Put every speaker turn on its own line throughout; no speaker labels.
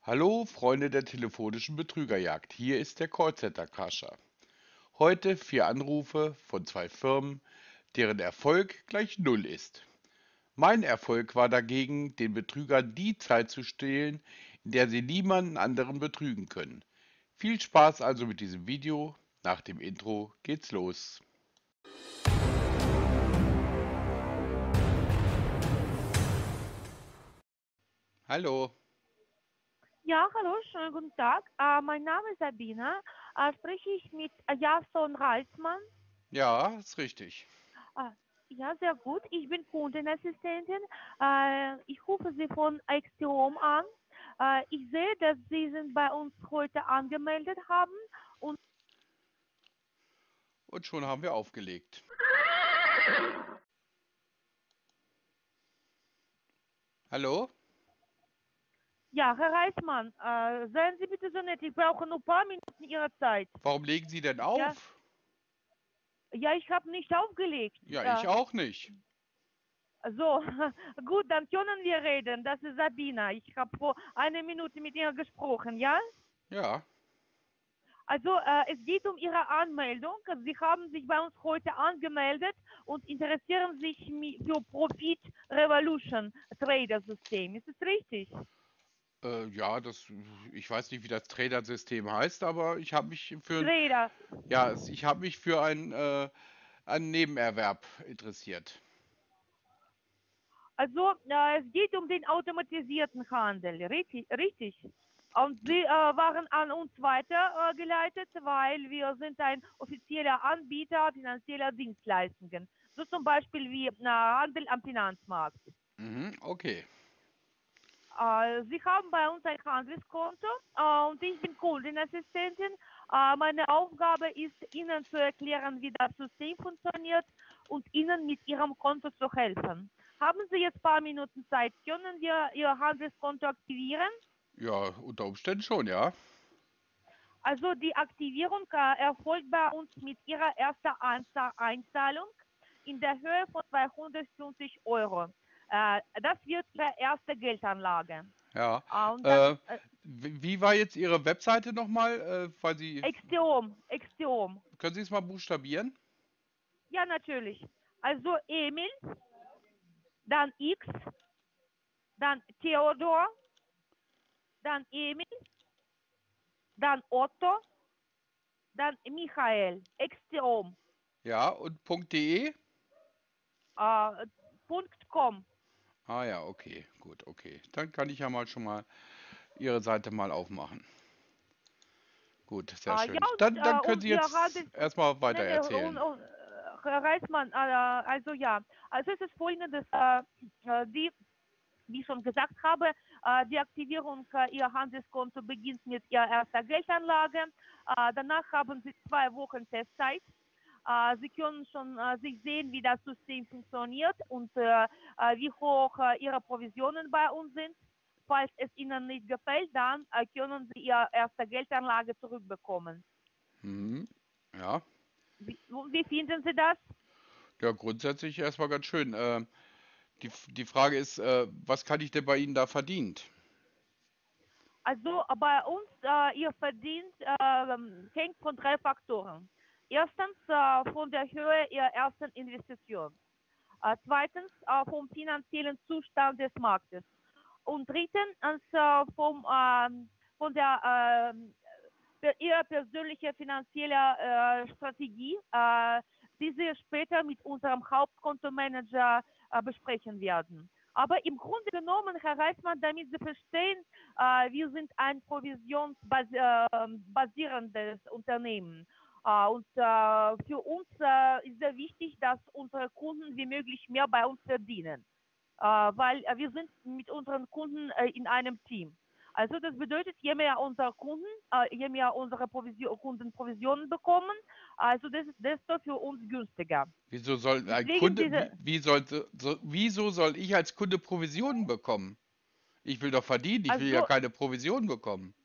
Hallo, Freunde der telefonischen Betrügerjagd. Hier ist der Callcenter-Crasher. Heute 4 Anrufe von 2 Firmen, deren Erfolg gleich Null ist. Mein Erfolg war dagegen, den Betrügern die Zeit zu stehlen, in der sie niemanden anderen betrügen können. Viel Spaß also mit diesem Video. Nach dem Intro geht's los. Hallo.
Ja, hallo, schönen guten Tag. Mein Name ist Sabina. Spreche ich mit Jason Reismann?
Ja, ist richtig.
Äh, ja, sehr gut. Ich bin Kundenassistentin. Ich rufe Sie von Axiom an. Ich sehe, dass Sie sind bei uns heute angemeldet haben. Und
Und schon haben wir aufgelegt. Hallo?
ja, Herr Reismann, seien Sie bitte so nett. Ich brauche nur ein paar Minuten Ihrer Zeit.
Warum legen Sie denn
Ja,
auf?
ja, ich habe nicht aufgelegt.
Ja, ich auch nicht.
So, gut, dann können wir reden. Das ist Sabina. Ich habe vor einer Minute mit ihr gesprochen, ja?
Ja.
Also, es geht um Ihre Anmeldung. Sie haben sich bei uns heute angemeldet und interessieren sich für Profit Revolution Trader System. Ist es richtig?
Ja, ich weiß nicht, wie das Trader-System heißt, aber ich habe mich
Trader.
ich habe mich für einen Nebenerwerb interessiert.
Also, es geht um den automatisierten Handel, richtig? Richtig. Und Sie waren an uns weitergeleitet, weil wir sind ein offizieller Anbieter finanzieller Dienstleistungen. So zum Beispiel wie Handel am Finanzmarkt.
Mhm, okay.
Sie haben bei uns ein Handelskonto und ich bin Kundenassistentin. Meine Aufgabe ist, Ihnen zu erklären, wie das System funktioniert und Ihnen mit Ihrem Konto zu helfen. Haben Sie jetzt ein paar Minuten Zeit? Können wir Ihr Handelskonto aktivieren?
Ja, unter Umständen schon, ja.
Also die Aktivierung erfolgt bei uns mit Ihrer ersten Einzahlung in der Höhe von 250 Euro. Das wird Ihre erste Geldanlage.
Ja.
Und dann
Äh, wie war jetzt Ihre Webseite nochmal?
Exiom.
Können Sie es mal buchstabieren?
Ja, natürlich. Also Emil, dann X, dann Theodor, dann Emil, dann Otto, dann Michael. Exiom.
Ja, und .de?
Äh, .com.
Ah ja, okay, gut, okay. Dann kann ich ja mal schon mal Ihre Seite mal aufmachen. Gut, sehr
Ja,
schön. Dann können
und
Sie
ihr
jetzt
handelt,
erstmal weiter
ne, ne,
erzählen.
Herr Reismann, also ja, also es ist folgendes, wie ich schon gesagt habe, die Aktivierung Ihr Handelskonto beginnt mit Ihrer ersten Geldanlage. Danach haben Sie 2 Wochen Testzeit. Sie können schon sich sehen, wie das System funktioniert und wie hoch Ihre Provisionen bei uns sind. Falls es Ihnen nicht gefällt, dann können Sie Ihre erste Geldanlage zurückbekommen.
Mhm. Ja.
Wie finden Sie das?
Ja, grundsätzlich erstmal ganz schön. Die Frage ist, was kann ich denn bei Ihnen da verdient?
Also bei uns, Ihr Verdienst hängt von 3 Faktoren. Erstens von der Höhe Ihrer ersten Investition. Zweitens vom finanziellen Zustand des Marktes. Und drittens von der Ihrer persönlichen finanziellen Strategie, die Sie später mit unserem Hauptkontomanager besprechen werden. Aber im Grunde genommen, Herr Reismann, damit Sie verstehen, wir sind ein provisionsbasierendes Unternehmen. Und für uns ist sehr wichtig, dass unsere Kunden wie möglich mehr bei uns verdienen, weil wir sind mit unseren Kunden in einem Team. Also das bedeutet, je mehr unsere Kunden, je mehr unsere Kunden Provisionen bekommen, also das ist desto für uns günstiger.
Wieso soll ein
Deswegen
Kunde,
diese,
wieso soll ich als Kunde Provisionen bekommen? Ich will doch verdienen, ich will ja
also,
keine Provision bekommen.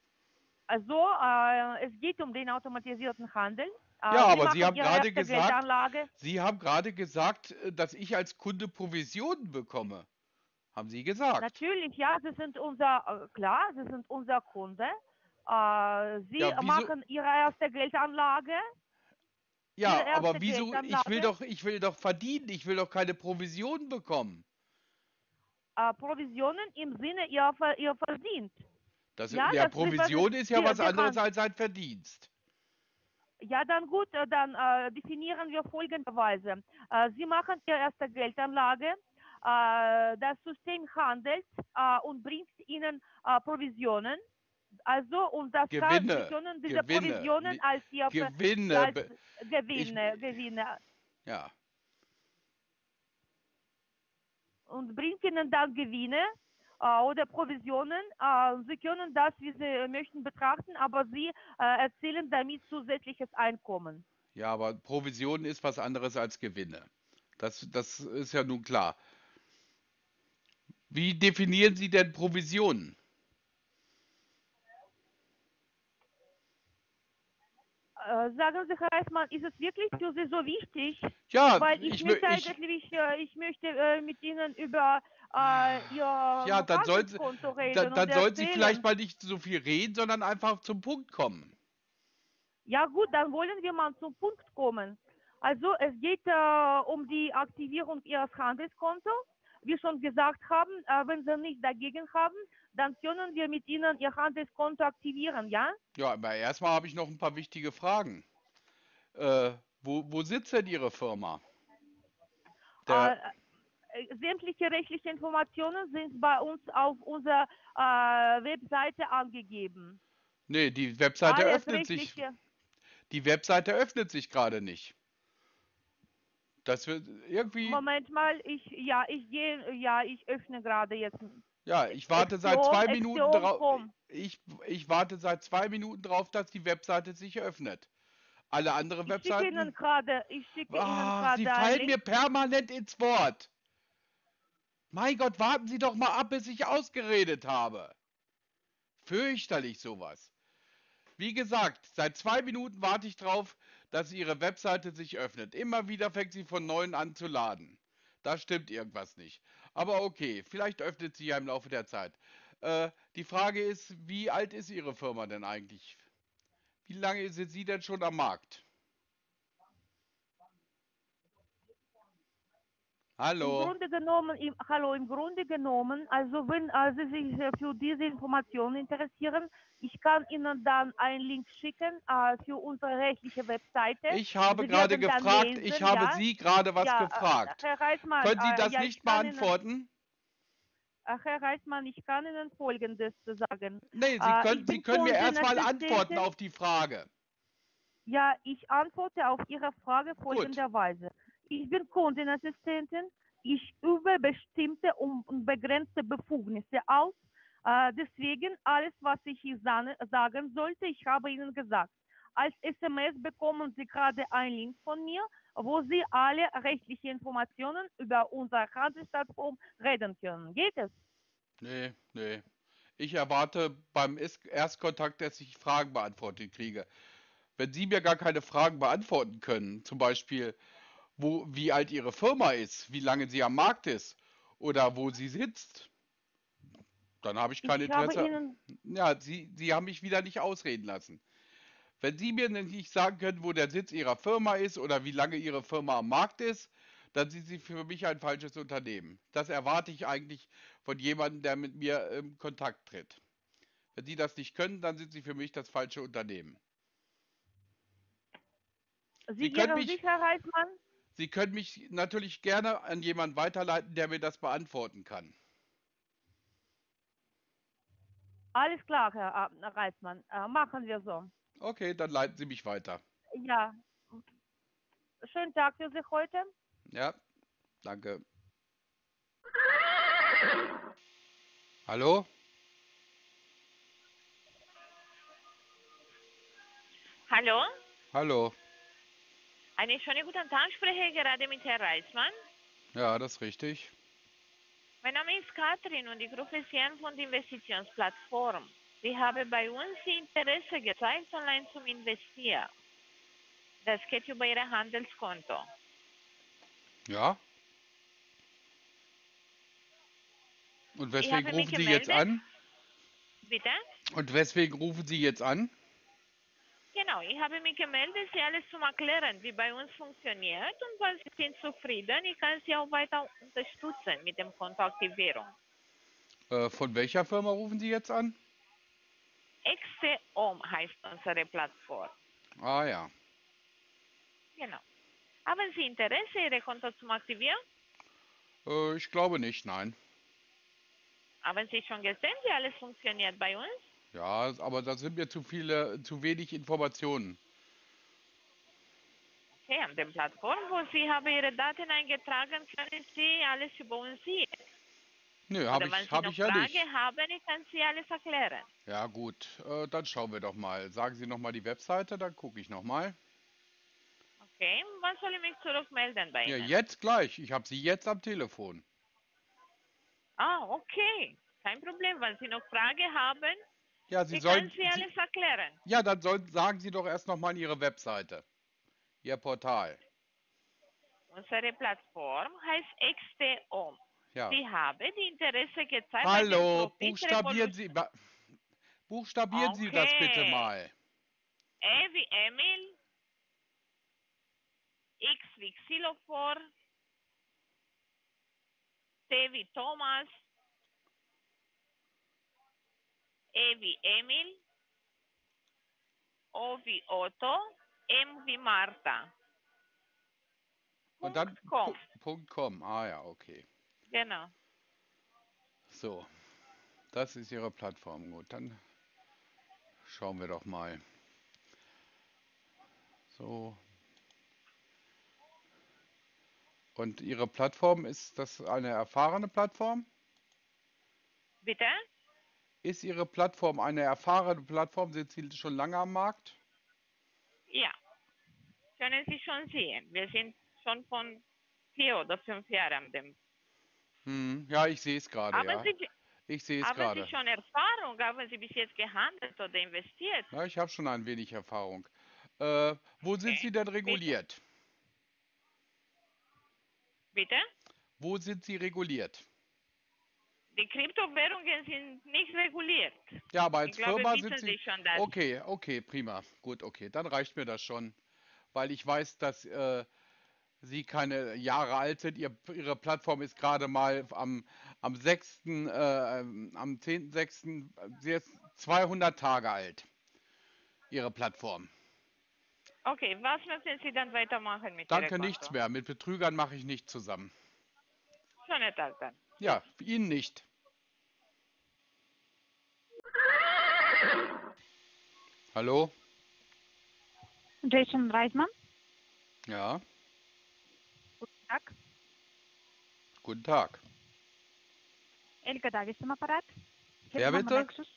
es geht um den automatisierten Handel.
Ja,
Sie
aber
machen Ihre erste Geldanlage.
Sie haben gerade gesagt, dass ich als Kunde Provisionen bekomme. Haben Sie gesagt.
Natürlich, ja, Sie sind klar, Sie sind unser Kunde. Sie
Ja, wieso?
machen Ihre erste Geldanlage, Ihre
Ja, aber
erste
wieso?
Geldanlage,
Ich will doch verdienen. Ich will doch keine Provision bekommen.
Provisionen im Sinne Ihr Verdient. Ja,
Ja,
das
Provision ist ja was
wir
anderes als ein Verdienst.
Ja, dann gut, dann definieren wir folgenderweise. Sie machen Ihre erste Geldanlage, das System handelt und bringt Ihnen Provisionen. Also, Sie
Gewinne,
können diese
Gewinne,
Provisionen als
Gewinne.
als
Ich,
Gewinne
ja,
und bringt Ihnen dann Gewinne oder Provisionen. Sie können das, wie Sie möchten, betrachten, aber Sie erzielen damit zusätzliches Einkommen.
ja, aber Provision ist was anderes als Gewinne. Das ist ja nun klar. Wie definieren Sie denn Provisionen?
Sagen Sie, Herr Reismann, ist es wirklich für Sie so wichtig?
Ja,
Weil ich möchte eigentlich, ich möchte mit Ihnen über Ihr
ja,
Handelskonto reden und
dann sollten Sie vielleicht
erzählen.
mal nicht so viel reden, sondern einfach zum Punkt kommen.
Ja gut, dann wollen wir mal zum Punkt kommen. Also es geht um die Aktivierung Ihres Handelskontos. Wie schon gesagt haben, wenn Sie nichts dagegen haben, dann können wir mit Ihnen Ihr Handelskonto aktivieren, ja?
Ja, aber erstmal habe ich noch ein paar wichtige Fragen. Äh, wo sitzt denn Ihre Firma?
Äh,
Der,
Sämtliche rechtliche Informationen sind bei uns auf unserer Webseite angegeben.
nee,
Alles rechtliche.
Die Webseite öffnet sich gerade nicht. Das wird irgendwie,
Moment mal, ich öffne gerade jetzt
ja, ich warte seit 2 Minuten drauf.
Exion.com.
Ich warte seit 2 Minuten drauf, dass die Webseite sich öffnet. Alle anderen Webseiten,
Ich schicke Ihnen
Sie
gerade einen
fallen
Link.
mir permanent ins Wort. Mein Gott, warten Sie doch mal ab, bis ich ausgeredet habe. Fürchterlich sowas. Wie gesagt, seit 2 Minuten warte ich drauf, dass Ihre Webseite sich öffnet. Immer wieder fängt sie von neuem an zu laden. Da stimmt irgendwas nicht. Aber okay, vielleicht öffnet sie ja im Laufe der Zeit. Die Frage ist, wie alt ist Ihre Firma denn eigentlich? Wie lange sind Sie denn schon am Markt? Hallo?
Im Grunde genommen, also wenn Sie sich für diese Informationen interessieren, ich kann Ihnen dann einen Link schicken für unsere rechtliche Webseite.
Ich habe
Sie
gerade
werden dann
gefragt, ich
lesen,
habe
ja,
Sie gerade was
ja,
gefragt.
Herr Reismann,
Können Sie das
ja,
nicht beantworten?
Herr Reismann, ich kann Ihnen Folgendes sagen.
Nee,
Ich
Sie
bin
können mir erstmal antworten
Kundenassistentin.
auf die Frage.
Ja, ich antworte auf Ihre Frage
Gut.
folgenderweise. Ich bin Kundenassistentin. Ich übe bestimmte und begrenzte Befugnisse aus. Deswegen alles, was ich Ihnen sagen sollte, ich habe Ihnen gesagt. Als SMS bekommen Sie gerade einen Link von mir, wo Sie alle rechtlichen Informationen über unsere Handelsplattform reden können. Geht es?
Nee, nee. Ich erwarte beim Erstkontakt, dass ich Fragen beantwortet kriege. Wenn Sie mir gar keine Fragen beantworten können, zum Beispiel, wie alt Ihre Firma ist, wie lange sie am Markt ist oder wo sie sitzt, dann habe ich kein
Ich habe
Interesse.
Ihnen
Ja, Sie haben mich wieder nicht ausreden lassen. Wenn Sie mir nicht sagen können, wo der Sitz Ihrer Firma ist oder wie lange Ihre Firma am Markt ist, dann sind Sie für mich ein falsches Unternehmen. Das erwarte ich eigentlich von jemandem, der mit mir in Kontakt tritt. Wenn Sie das nicht können, dann sind Sie für mich das falsche Unternehmen. Sie
Sie
können
Ihren
mich,
Sicherheitsmann.
Sie können mich natürlich gerne an jemanden weiterleiten, der mir das beantworten kann.
Alles klar, Herr Reismann. Machen wir so.
Okay, dann leiten Sie mich weiter.
Ja, schönen Tag für Sie heute.
Ja, danke. Hallo?
Hallo,
Hallo.
einen schönen guten Tag. Ich spreche gerade mit Herrn Reismann.
Ja, das ist richtig.
Mein Name ist Katrin und ich rufe Sie an von der Investitionsplattform. Sie haben bei uns Interesse gezeigt, online zum Investieren. Das geht über Ihr Handelskonto.
Ja? Und
Ich
weswegen
habe mich
rufen Sie jetzt
gemeldet.
an?
Bitte?
Und weswegen rufen Sie jetzt an?
Genau, ich habe mich gemeldet, Sie alles zu erklären, wie bei uns funktioniert und wenn Sie sind zufrieden, ich kann Sie auch weiter unterstützen mit dem Kontoaktivierung.
Von welcher Firma rufen Sie jetzt an?
Exeom heißt unsere Plattform.
Ah ja.
Genau. Haben Sie Interesse, Ihre Konto zu aktivieren?
Ich glaube nicht, nein.
Haben Sie schon gesehen, wie alles funktioniert bei uns?
Ja, aber da sind mir zu wenig Informationen.
Okay, an der Plattform, wo Sie haben Ihre Daten eingetragen, können Sie alles über uns sehen.
Nö,
Oder wenn Sie
hab
noch
ich ja nicht.
Fragen haben, ich kann Sie alles erklären.
Ja gut, dann schauen wir doch mal. Sagen Sie nochmal die Webseite, dann gucke ich nochmal.
Okay, wann soll ich mich zurückmelden bei
Ja,
Ihnen?
jetzt gleich. Ich habe Sie jetzt am Telefon.
Ah, okay. Kein Problem. Wenn Sie noch Fragen haben,
Ja, Sie
ich kann
sollen,
Sie alles erklären.
ja, sagen Sie doch erst nochmal Ihre Webseite, Ihr Portal.
Unsere Plattform heißt XTOM.
Ja.
Sie haben die Interesse gezeigt bei dem
Hallo,
Profitrevolution.
buchstabieren Sie das bitte
Okay.
mal.
E wie Emil, X wie Xylophor, T wie Thomas, E wie Emil, O wie Otto, M wie Martha.
Und dann
.com.
.com. Ah ja, okay.
Genau.
So, das ist Ihre Plattform. Gut, dann schauen wir doch mal. So. Und Ihre Plattform, ist das eine erfahrene Plattform?
Bitte?
Ist Ihre Plattform eine erfahrene Plattform? Sind Sie schon lange am Markt?
Ja, können Sie schon sehen. Wir sind schon von 4 oder 5 Jahren an dem.
Ja, ich sehe es gerade,
Haben
ja.
Sie,
Ich sehe es
haben Sie
gerade.
schon Erfahrung? Haben Sie bis jetzt gehandelt oder investiert?
Ja, ich habe schon ein wenig Erfahrung. Wo sind
Okay.
Sie denn
Bitte?
reguliert?
Bitte?
Wo sind Sie reguliert?
Die Kryptowährungen sind nicht reguliert.
Ja, aber
Ich
als
glaube,
Firma sind
wissen
Sie.
Sie schon das.
Okay, okay, prima. Gut, okay, dann reicht mir das schon. Weil ich weiß, dass Sie keine Jahre alt sind. Ihre Plattform ist gerade mal am 6., am 10.6., sie ist 200 Tage alt. Ihre Plattform.
Okay, was möchten Sie dann weitermachen mit Ihrem
Danke, nichts
Konto?
mehr. Mit Betrügern mache ich nicht zusammen.
Schönen Tag dann. Tschüss.
Ja, Ihnen nicht. Hallo?
Jason Reisman,
Ja,
guten Tag.
guten Tag.
Elga Davis am Apparat,
Wer
Firma
bitte?
Monexus.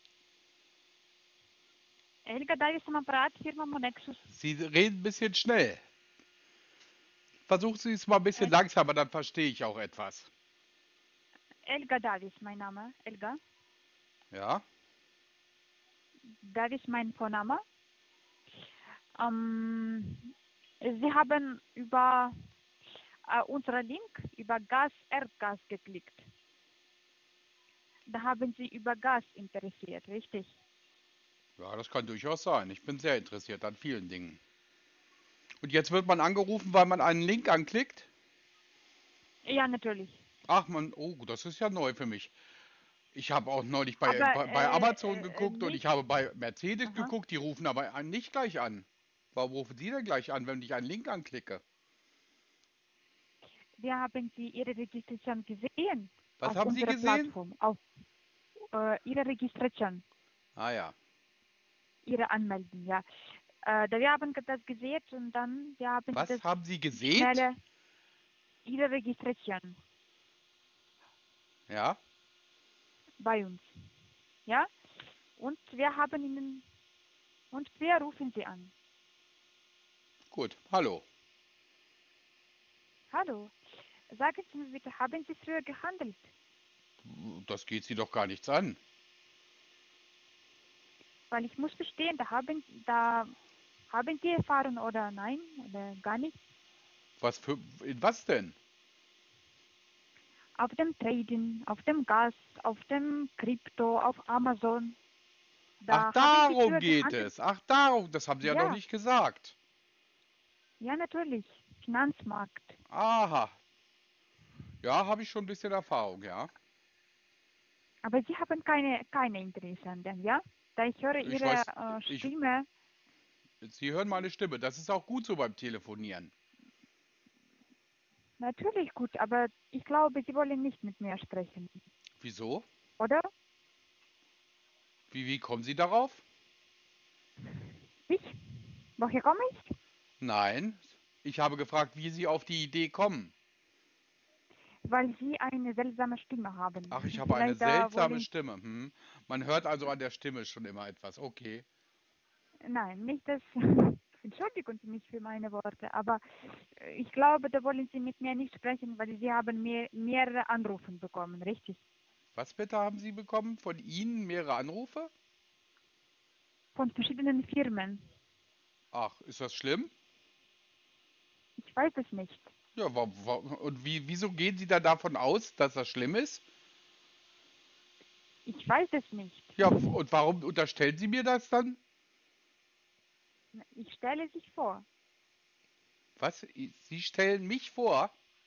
Elga Davis am Apparat, Firma Monexus.
Sie reden ein bisschen schnell. Versuchen Sie es mal ein bisschen
El
langsamer, dann verstehe ich auch etwas.
Elga Davis, mein Name. Elga.
Ja?
Davis, mein Vorname. Sie haben über unseren Link über Erdgas geklickt. Da haben Sie über Gas interessiert, richtig?
Ja, das kann durchaus sein. Ich bin sehr interessiert an vielen Dingen. Und jetzt wird man angerufen, weil man einen Link anklickt?
Ja, natürlich.
Ach man, oh, das ist ja neu für mich. Ich habe auch neulich
Aber
bei Amazon geguckt und ich
nicht.
habe bei Mercedes
Aha.
geguckt, die rufen aber nicht gleich an. Warum rufen Sie denn gleich an, wenn ich einen Link anklicke?
Wir haben Sie Ihre Registration gesehen
Was
auf
haben Sie
unserer
gesehen?
Plattform, auf Ihre Registration,
Ah ja.
Ihre Anmeldung, ja. Da wir haben das gesehen und dann wir haben das
Was haben Sie gesät?
schnelle Ihre Registration
Ja,
bei uns, ja. Und wir haben Ihnen und wir rufen Sie an.
gut. Hallo.
Hallo, sagen Sie mir bitte, haben Sie früher gehandelt?
Das geht Sie doch gar nichts an.
Weil ich muss verstehen, da haben Sie Erfahrung oder nein oder gar nicht?
In was denn?
auf dem Trading, auf dem Gas, auf dem Krypto, auf Amazon.
Ach,
Da haben Sie
darum
früher
geht
gehandelt.
es. Ach, darum. Das haben Sie ja noch
Ja,
nicht gesagt.
ja, natürlich. Finanzmarkt.
Aha. Ja, habe ich schon ein bisschen Erfahrung, ja.
Aber Sie haben keine Interesse an dem, ja? Da ich höre
Ich
Ihre
weiß, ich,
Stimme.
Sie hören meine Stimme. Das ist auch gut so beim Telefonieren.
Natürlich gut, aber ich glaube, Sie wollen nicht mit mir sprechen,
Wieso?
oder?
Wie kommen Sie darauf?
Ich? Woher komme ich?
Nein. Ich habe gefragt, wie Sie auf die Idee kommen.
Weil Sie eine seltsame Stimme haben.
Ach, ich habe eine
Vielleicht da
seltsame
wollen.
Stimme. Man hört also an der Stimme schon immer etwas. Okay.
Nein, nicht das. Entschuldigen Sie mich für meine Worte, aber ich glaube, da wollen Sie mit mir nicht sprechen, weil Sie haben mehrere Anrufe bekommen, richtig?
Was bitte haben Sie bekommen? Von Ihnen mehrere Anrufe?
Von verschiedenen Firmen.
Ach, ist das schlimm?
Ich weiß es nicht.
Ja, und wieso gehen Sie dann davon aus, dass das schlimm ist?
Ich weiß es nicht.
Ja, und warum unterstellen Sie mir das dann?
Ich stelle sich vor.
Was? Sie stellen mich vor?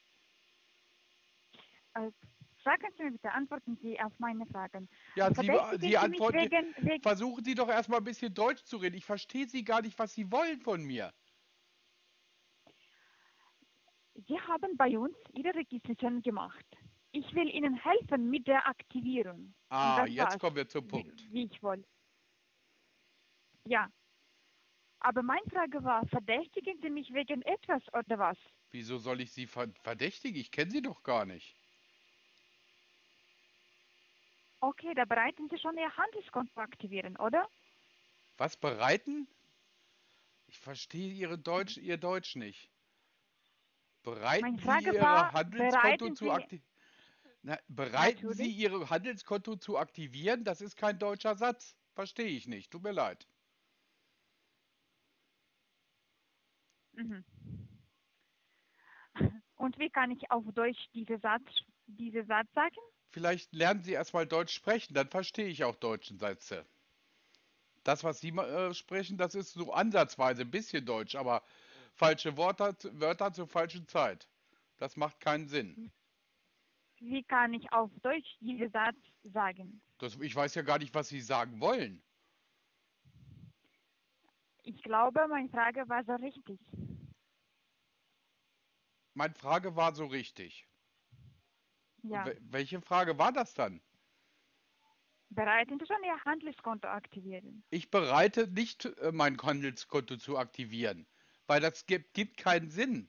Äh, Sagen Sie mir bitte, antworten Sie auf meine Fragen.
Ja, Sie
Verdächtigen Sie mich
antworten.
wegen.
Versuchen Sie doch erstmal ein bisschen Deutsch zu reden. Ich verstehe Sie gar nicht, was Sie wollen von mir.
Sie haben bei uns Ihre Registrierung gemacht. Ich will Ihnen helfen mit der Aktivierung. Und
Ah,
das
jetzt
war's,
kommen wir zum Punkt.
wie ich wollte. Ja, aber meine Frage war, verdächtigen Sie mich wegen etwas oder was?
Wieso soll ich Sie verdächtigen? Ich kenne Sie doch gar nicht.
Okay, da bereiten Sie schon Ihr Handelskonto aktivieren, oder?
Was bereiten? Ich verstehe Ihr Deutsch nicht.
Meine
Bereiten Sie
Frage
Ihre
war,
Handelskonto
bereiten
zu
Sie
aktivieren? Bereiten Sie
natürlich.
Ihr Handelskonto zu aktivieren? Das ist kein deutscher Satz. Verstehe ich nicht. Tut mir leid.
Mhm. Und wie kann ich auf Deutsch diesen Satz sagen?
Vielleicht lernen Sie erstmal Deutsch sprechen, dann verstehe ich auch deutsche Sätze. Das, was Sie sprechen, das ist so ansatzweise ein bisschen Deutsch, aber falsche Wörter zur falschen Zeit. Das macht keinen Sinn.
Wie kann ich auf Deutsch diesen Satz sagen?
Ich weiß ja gar nicht, was Sie sagen wollen.
Ich glaube, meine Frage war so richtig.
Meine Frage war so richtig.
Ja.
Welche Frage war das dann?
Bereiten Sie schon Ihr Handelskonto aktivieren?
Ich bereite nicht, mein Handelskonto zu aktivieren, weil das gibt keinen Sinn.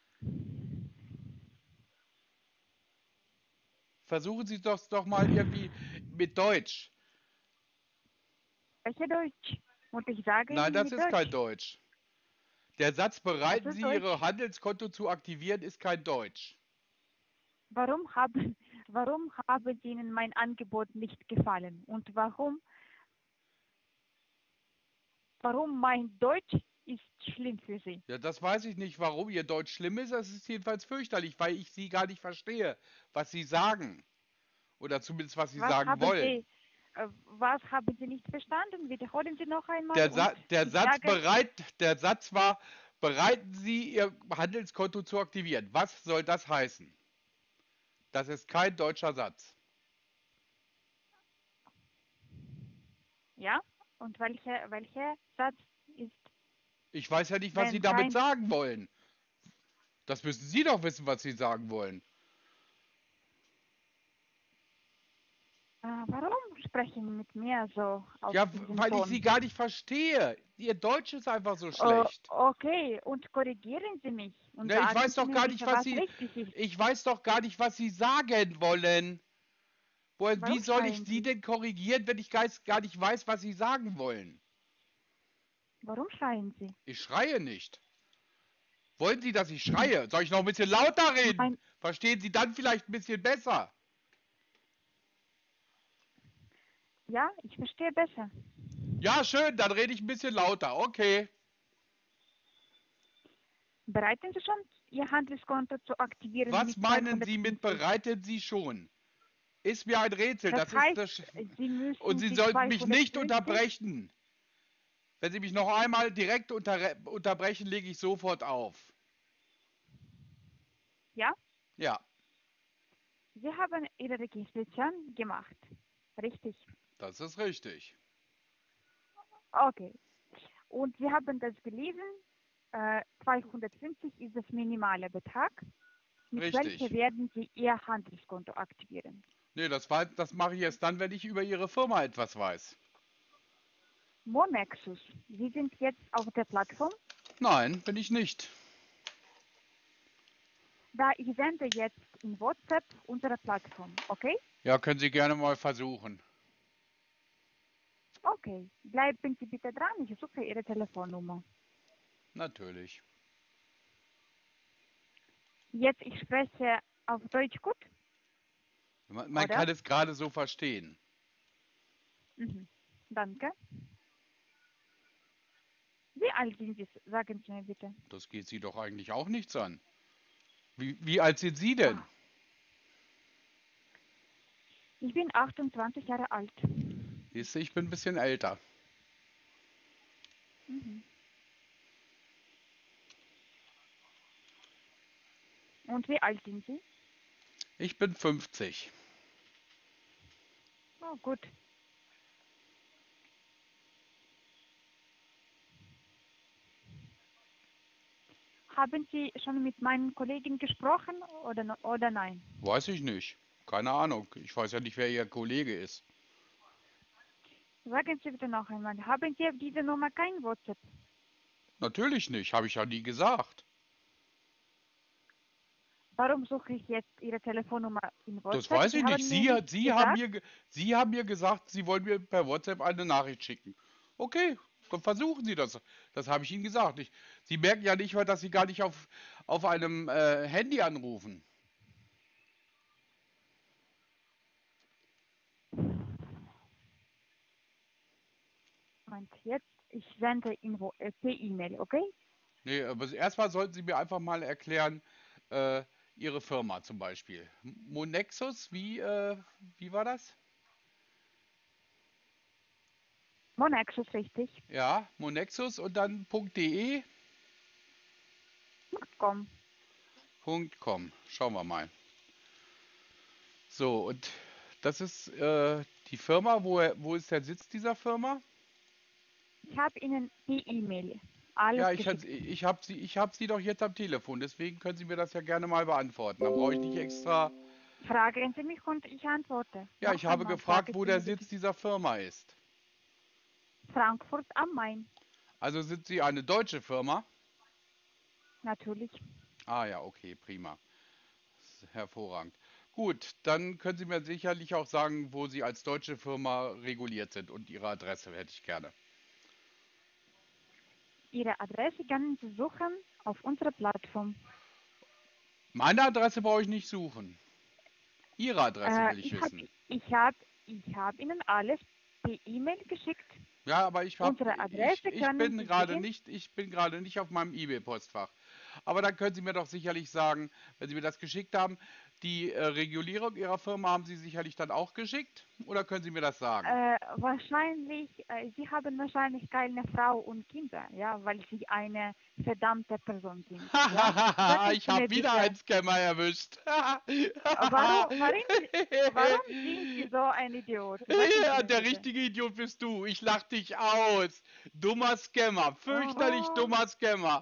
Versuchen Sie das doch mal irgendwie mit Deutsch.
Welche Deutsch? Und ich sage
Nein,
Ihnen
das
mit
ist kein
Deutsch.
Deutsch. Der Satz,
Das
bereiten
ist
Sie Ihre
Deutsch.
Handelskonto zu aktivieren, ist kein Deutsch.
Warum haben, warum haben Ihnen mein Angebot nicht gefallen? Und warum mein Deutsch ist schlimm für Sie?
Ja, das weiß ich nicht, warum Ihr Deutsch schlimm ist. Das ist jedenfalls fürchterlich, weil ich Sie gar nicht verstehe, was Sie sagen. Oder zumindest, was Sie
Was
sagen
haben
wollen.
Sie, was haben Sie nicht verstanden? Wiederholen Sie noch einmal und
Der
ich
Satz
sage,
der Satz war, bereiten Sie Ihr Handelskonto zu aktivieren. Was soll das heißen? Das ist kein deutscher Satz.
ja? Und welcher Satz ist,
Ich weiß ja nicht, was Sie
wenn
damit
kein,
sagen wollen. Das müssen Sie doch wissen, was Sie sagen wollen.
warum sprechen Sie mit mir so auf
Ja,
diesem
weil ich Sie
Ton?
gar nicht verstehe. Ihr Deutsch ist einfach so schlecht.
Okay, und korrigieren Sie mich und
Ne,
sagen Sie mir bitte, was richtig ist.
Ich weiß doch gar nicht, was Sie sagen wollen. Wie
Warum
soll ich
schreien
Sie
Sie?
denn korrigieren, wenn ich gar nicht weiß, was Sie sagen wollen?
Warum schreien Sie?
Ich schreie nicht. Wollen Sie, dass ich schreie? Soll ich noch ein bisschen lauter reden?
Mein,
Verstehen Sie dann vielleicht ein bisschen besser?
ja, ich verstehe besser.
Ja, schön, dann rede ich ein bisschen lauter. Okay.
Bereiten Sie schon Ihr Handelskonto zu aktivieren
Was
mit
meinen Sie mit
250.
bereiten Sie schon? Ist mir ein Rätsel.
Das
Das ist
heißt,
das.
Sie
Und
müssen
Sie
die
sollten mich nicht
250.
unterbrechen. Wenn Sie mich noch einmal direkt unterbrechen, lege ich sofort auf.
Ja?
Ja,
Sie haben Ihre Registration gemacht. Richtig.
das ist richtig.
Okay. Und Sie haben das gelesen. 250 ist das minimale Betrag. Mit
Richtig.
welcher werden Sie Ihr Handelskonto aktivieren?
Nee, das mache ich erst dann, wenn ich über Ihre Firma etwas weiß.
Monexus, Sie sind jetzt auf der Plattform.
Nein, bin ich nicht.
Da ich sende jetzt in WhatsApp unsere Plattform, okay?
Ja, können Sie gerne mal versuchen.
Okay, bleiben Sie bitte dran, ich suche Ihre Telefonnummer.
Natürlich.
Jetzt, ich spreche auf Deutsch gut,
Man
oder?
kann es gerade so verstehen.
Mhm. Danke. Wie alt sind Sie? Sagen Sie mir bitte.
Das geht Sie doch eigentlich auch nichts an. Wie alt sind Sie denn?
Ah, ich bin 28 Jahre alt.
Siehst du, ich bin ein bisschen älter.
Mhm. Und wie alt sind Sie?
Ich bin 50.
Oh, gut. Haben Sie schon mit meinen Kollegen gesprochen oder nein?
Weiß ich nicht. Keine Ahnung. Ich weiß ja nicht, wer Ihr Kollege ist.
Sagen Sie bitte noch einmal, haben Sie auf diese Nummer kein WhatsApp?
Natürlich nicht, habe ich ja nie gesagt.
Warum suche ich jetzt Ihre Telefonnummer in
Das
WhatsApp?
weiß
Sie
ich nicht.
haben mir nicht gesagt.
Sie haben mir gesagt, Sie wollen mir per WhatsApp eine Nachricht schicken. Okay, dann versuchen Sie das. Das habe ich Ihnen gesagt. Sie merken ja nicht mal, dass Sie gar nicht auf einem Handy anrufen.
Und jetzt, ich sende Ihnen per E-Mail, okay?
Nee, aber erstmal sollten Sie mir einfach mal erklären, äh, Ihre Firma zum Beispiel. Monexus, wie war das?
Monax ist richtig.
Ja, Monexus und dann .de,
.com.
.com. Schauen wir mal. So, und das ist die Firma. Wo ist der Sitz dieser Firma?
Ich habe Ihnen die E-Mail alles
Ja,
geschickt.
ich hab sie doch jetzt am Telefon. Deswegen können Sie mir das ja gerne mal beantworten. Dann brauche ich nicht extra.
Fragen Sie mich und ich antworte.
Ja, ich
Noch
habe
einmal,
gefragt,
fragen
wo
Sie
der
mich bitte.
Sitz dieser Firma ist.
Frankfurt am Main,
Also sind Sie eine deutsche Firma?
natürlich.
Ah ja, okay, prima. Hervorragend. Gut, dann können Sie mir sicherlich auch sagen, wo Sie als deutsche Firma reguliert sind und Ihre Adresse hätte ich gerne.
Ihre Adresse können Sie suchen auf unserer Plattform.
Meine Adresse brauche ich nicht suchen. Ihre Adresse will ich
Ich habe
wissen.
ich hab Ihnen alles per E-Mail geschickt.
Ja, aber
Unsere Adresse können Sie sehen.
ich bin gerade nicht auf meinem E-Mail-Postfach. Aber dann können Sie mir doch sicherlich sagen, wenn Sie mir das geschickt haben, die Regulierung Ihrer Firma haben Sie sicherlich dann auch geschickt? Oder können Sie mir das sagen?
Wahrscheinlich, Sie haben wahrscheinlich keine Frau und Kinder, ja, weil Sie eine verdammte Person sind, ja. Sagen
Ich
Sie mir
habe wieder
bitte,
einen Scammer erwischt.
warum sind Sie so ein Idiot? Sagen Sie
Ja,
mir
der
bitte.
richtige Idiot bist du. Ich lach dich aus. Dummer Scammer. Fürchterlich
Oh,
dummer Scammer.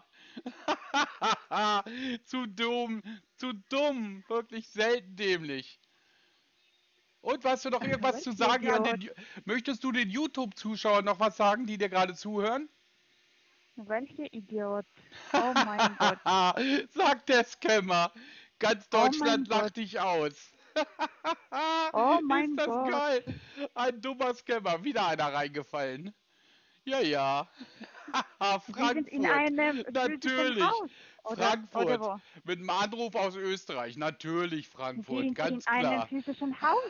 Zu dumm. Zu dumm. Wirklich selten dämlich. Und hast du noch irgendwas zu
welcher
sagen
Idiot?
Möchtest du den YouTube-Zuschauern noch was sagen, die dir gerade zuhören?
Welcher Idiot? Oh mein Gott.
Sagt der Scammer. Ganz
Oh mein
Deutschland
Gott.
lacht dich aus.
Oh
Ist
mein
das
Gott.
geil? Ein dummer Scammer. Wieder einer reingefallen. Ja, ja.
Sie sind in
Frankfurt.
einem physischen
Natürlich.
Haus, oder
Frankfurt.
wo?
Mit einem Anruf aus Österreich. Natürlich
Sie
Frankfurt.
sind in
Ganz
einem
klar.
physischen Haus.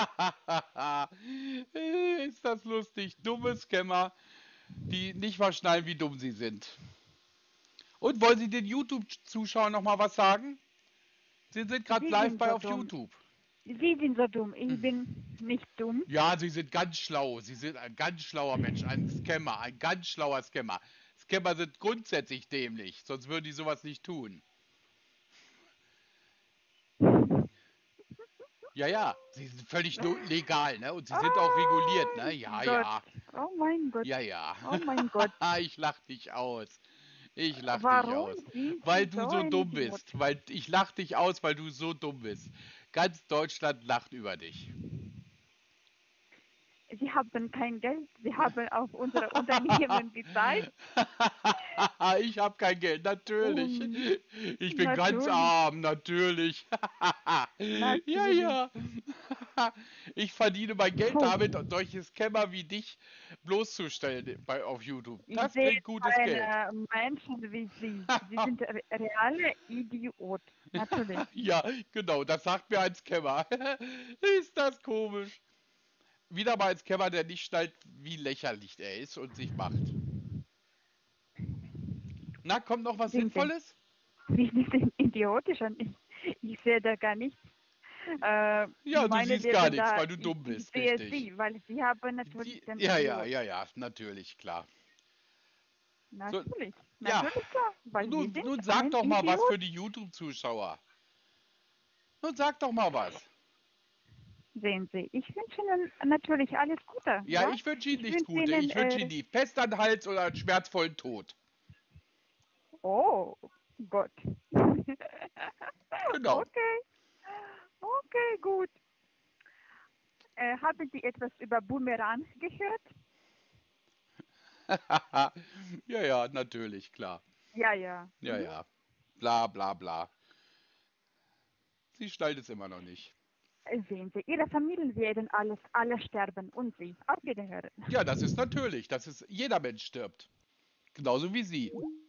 Ist das lustig. Dumme Scammer, die nicht mal schnallen, wie dumm sie sind. Und wollen Sie den YouTube-Zuschauern noch mal was sagen? Sie sind gerade
Sie
live
sind
bei
so
auf
dumm.
YouTube.
Sie sind so dumm. Ich bin nicht dumm.
Ja, Sie sind ganz schlau. Sie sind ein ganz schlauer Mensch, ein Scammer, ein ganz schlauer Scammer. Scammer sind grundsätzlich dämlich, sonst würden die sowas nicht tun. Ja, ja, sie sind völlig legal, ne? Und sie sind auch reguliert, ne?
Oh
Ja,
Gott.
ja,
Oh mein Gott.
ja, ja.
Oh mein Gott.
Ich lach dich aus. Ich lach dich
Warum
aus.
sind
Weil
Sie
du
so
so
ein
dumm
Idiot?
bist. Weil ich lach dich aus, weil du so dumm bist. Ganz Deutschland lacht über dich.
Sie haben kein Geld. Sie haben auf unsere Unternehmen bezahlt.
Ich habe kein Geld, natürlich. Ich bin ganz
Natürlich.
arm, natürlich. Ja,
Natürlich.
ja. Ich verdiene mein Geld
Puh.
damit, solche Scammer wie dich bloßzustellen auf YouTube.
Ich
Das
sehe
bringt gutes Geld.
keine Menschen wie Sie. Sie sind reale Idiot. Natürlich.
Ja, genau, das sagt mir ein Scammer. Ist das komisch? Wieder mal ein Scammer, der nicht schnallt, wie lächerlich er ist und sich macht. Na, kommt noch was
Sind Sie,
Sinnvolles?
Sie sind idiotisch und ich sehe da gar nichts.
Ja,
In
du
meinem
siehst gar
Leben
nichts,
da,
weil du dumm
ich
bist,
sehe
richtig.
Sie, weil Sie haben natürlich den
Ja, ja,
Idiot.
ja, ja, natürlich, klar. So,
Natürlich.
ja,
Natürlich klar, weil Sie sind
nun sag
ein
doch mal was
Idiot.
für die YouTube-Zuschauer. Nun sag doch mal was.
Sehen Sie, ich wünsche Ihnen natürlich alles Gute,
Ja,
ja?
ich wünsche Ihnen
Ich
nichts
wünsche
Gutes.
Ihnen,
Ich wünsche Ihnen die Pest an den Hals oder einen schmerzvollen Tod.
oh Gott.
Genau.
Okay, okay, gut. Haben Sie etwas über Boomerang gehört?
Ja, ja, natürlich, klar.
Ja, ja.
Ja, ja. Bla, bla, bla. Sie schnallt es immer noch nicht.
Sehen Sie, Ihre Familien werden alle sterben und Sie. Auf Wiederhören.
Ja, das ist natürlich. Jeder Mensch stirbt. Genauso wie Sie.